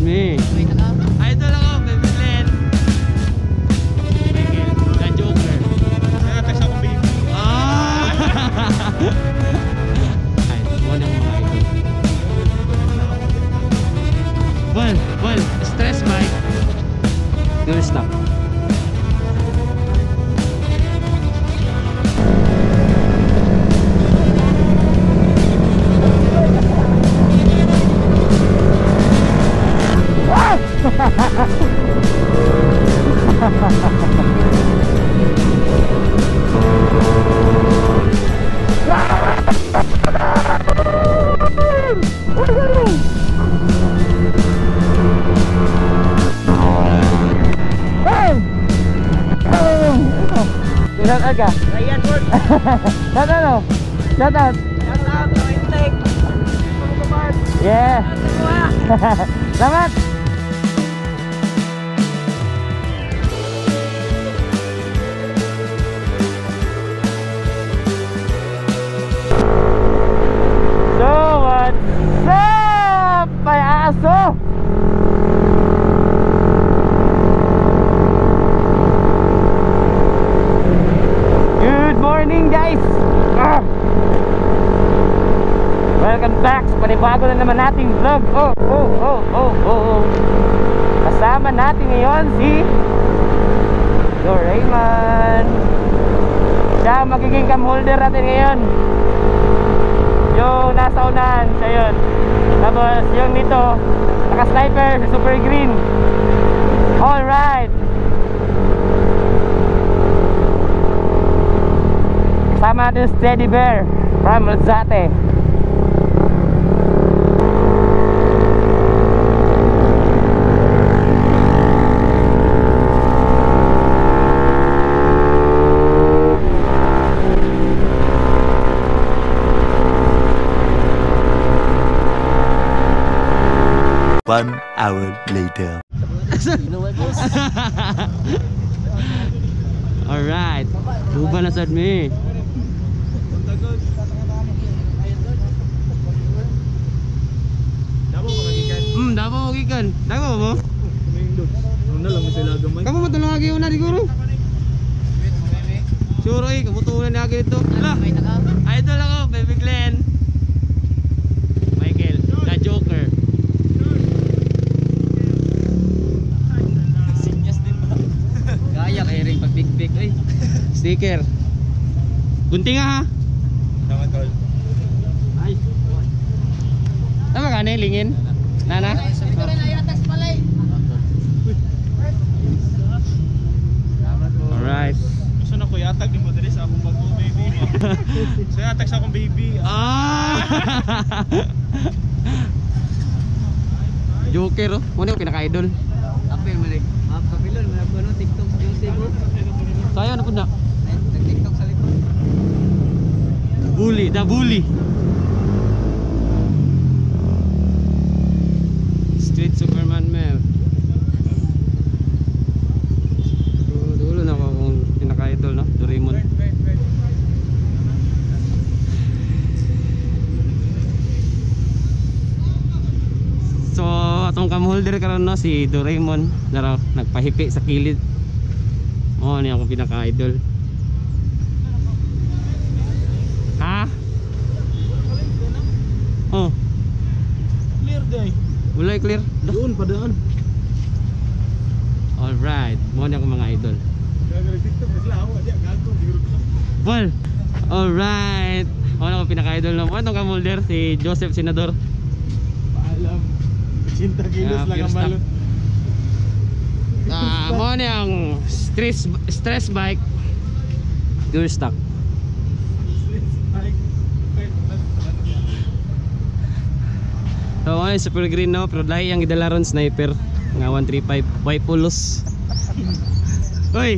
me. Idol ako, baby Glenn. Michael, the Joker. Nakatext ako baby. Ay, muna mga idol. Well, stress bike. Don't stop. Shout out ka? Ryan Ward. Shout out no? Shout out. Shout out to Intake. Yeah. Selamat. So what's up, my aso? Good morning guys. Welcome back sa panibago na naman nating vlog. Kasama natin ngayon si Doraemon. Siya magiging cam holder natin ngayon. Yung nasa unahan, siya yun. Tapos yung dito, naka-sniper, super green. Alright. Kasama natin si Teddy Bear from Lazate. One hour later. Alright. Buba na sad me. Dabo magikan. Dabo mo? Ano lang sila gamay. Kamu matulong lagi una siguro. Sure eh, kamutulan niya dito. Ala. Idol ako, baby Glenn. Michael, the Joker. Sinyas din ba? Kaya kaya rin pag big eh. Sticker. Gunting nga ha. Tama tol. Ay. Tama ka na lingin. Nana. Alright. Gusto na ko yatag ni mo diri sa akong bago baby. So yatag sa akong baby. Joker oh. Muna yung pinaka-idol. Apil man eh. Kapilon man ako no TikTok sa YouTube bro. Kaya na po na. Nag-TikTok sa likod. Bully, the bully. Street Superman Mel. Dulo na ako kung pinaka-idol no, Doraemon. So atong cam holder karon no si Doraemon na nagpahipi sa kilid. Oh, niya akong pinaka-idol. Ha? Oh. Clear day. Wala clear. Doon padaan. Alright, mo niya akong mga idol. TikTok sila ako dia gago siguro. Well, alright. Ako na akong pinaka-idol no. Ano cam holder si Joseph Senador. Paalam. 80 kilos lang ang balon. Mo niya ang stress bike. Pure stock. So ay super green no, pero lahi ang gidalaron sniper nga 135 Y pulos. Hoy.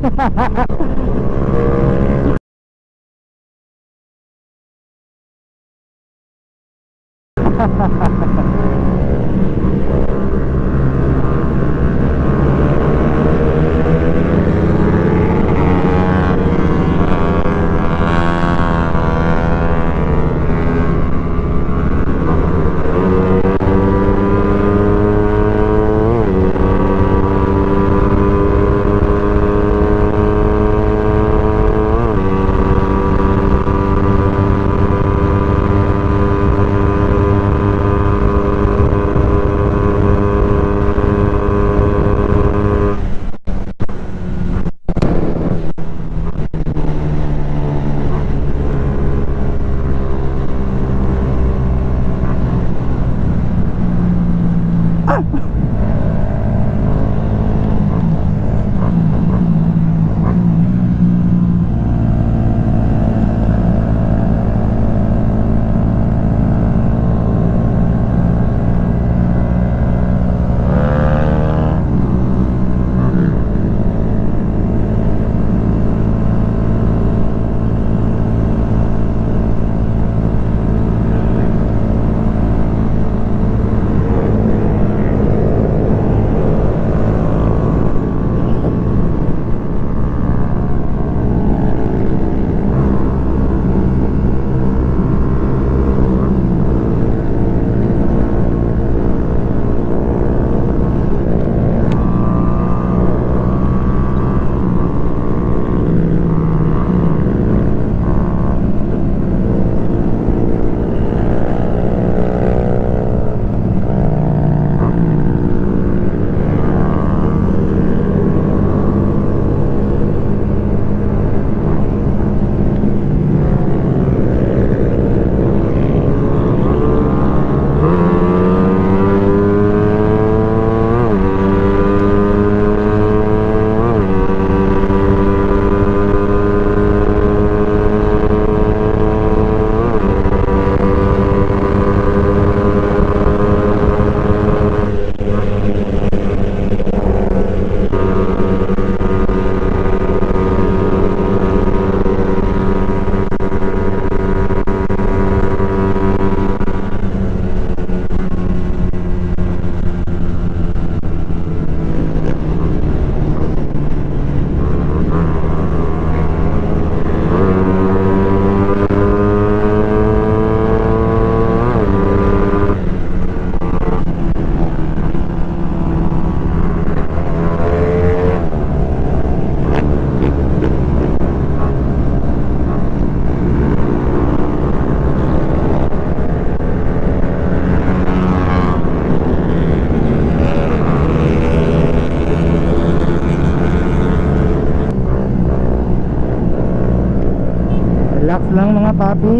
Relax lang mga papi.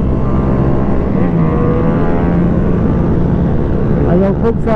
Ayaw pugsa.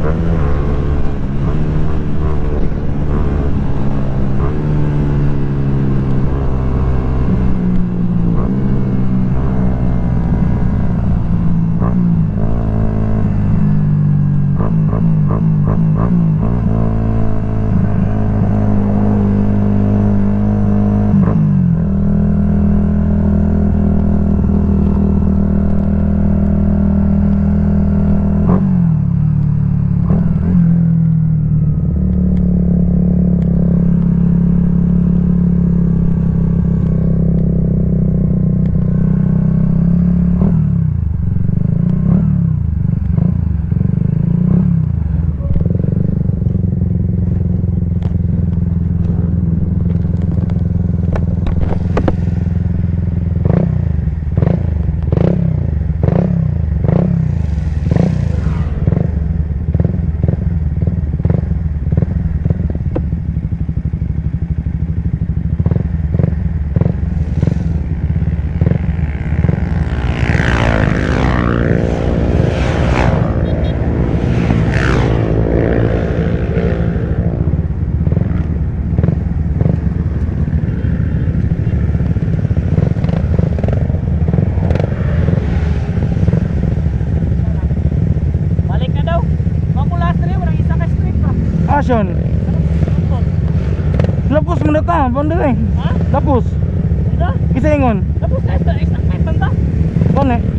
Action. Lapos mendatang, pandai. Ha? Lapos. Udah? Kita ingon. Tapos na, extra tanta. Kone.